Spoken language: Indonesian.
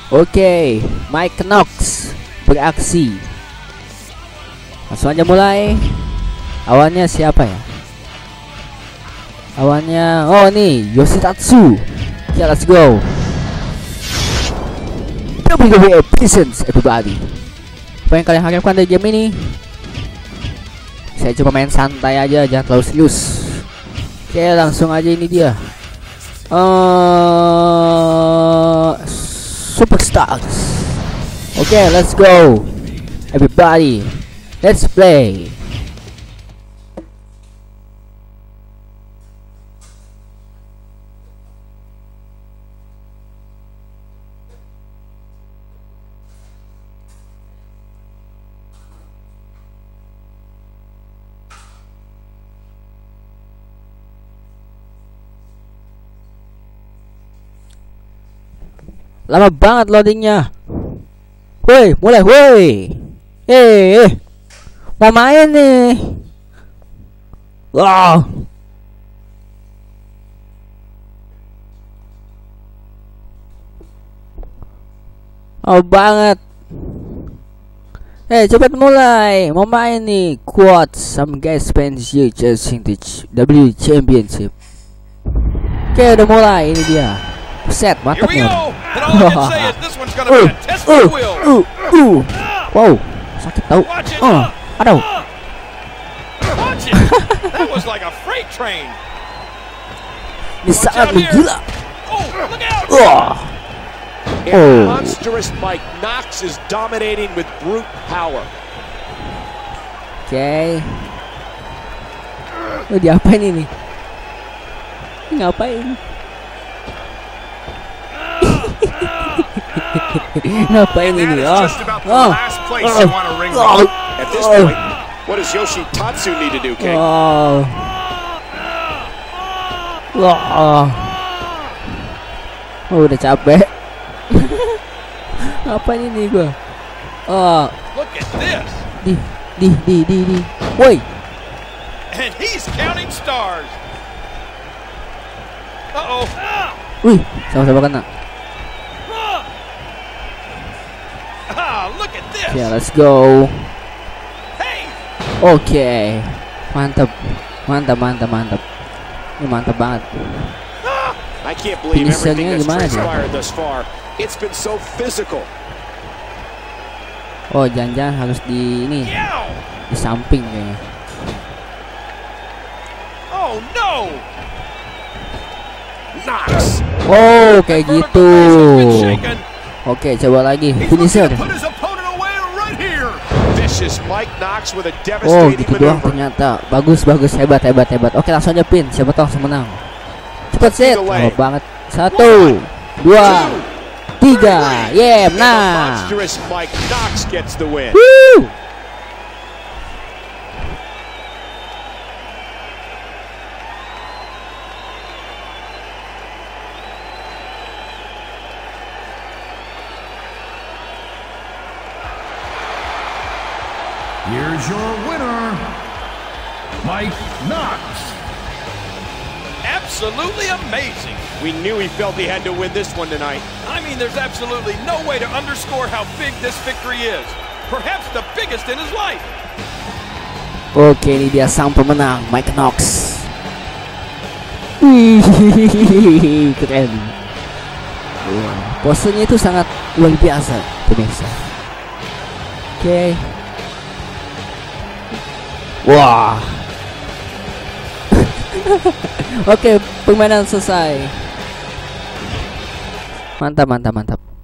Oke, Knox beraksi. Langsung aja mulai. Awannya siapa ya? Awannya, oh nih, Yoshitatsu. Ya, let's go. WWE presents everybody. Apa yang kalian harapkan dari game ini? Saya cuma main santai aja, jangan terlalu serius. Oke, langsung aja ini dia. Superstars. Oke, let's go. Everybody, let's play. Lama banget loadingnya. Woi, mulai, woi. Mau main nih. Wow. Oh banget. Cepat mulai. Mau main nih. Quad some guys spend you chasing the W Championship. Oke, udah mulai. Ini dia. Set, mantap nih. Wow, sakit tau. Aduh. Ini sangat menggila. Monstrous Knox is dominating with brute power. Oke. Diapain ini? Ngapain? Ngapain ini? At this point, what does Yoshitatsu need to do, King? Udah capek. Ngapain ini gua? Look at this. Woi. And he's counting stars. Wih, sama-sama kena. Look at this. Yeah, let's go. Hey. Oke. Mantap. Ini mantap banget. I can't believe everything that's transpired thus far. It's been so physical. Oh, jangan-jangan harus di ini. Di samping kayaknya. Oh no. Knox. Oh, kayak gitu. Oke, coba lagi. Finisher. Oh, gitu doang ternyata. Bagus, hebat. Oke, langsung aja pin. Siapa tahu langsung menang. Cepet set. Oh, banget. 1, 2, 3. Yeah, menang. Woo. Here's your winner, Knox. Absolutely amazing. We knew he felt he had to win this one tonight. I mean, there's absolutely no way to underscore how big this victory is. Perhaps the biggest in his life. Oke, ini dia sang pemenang, Knox. Wih, keren. Posenya itu sangat luar biasa, pemirsa. Oke. Wah. Oke, permainan selesai. Mantap.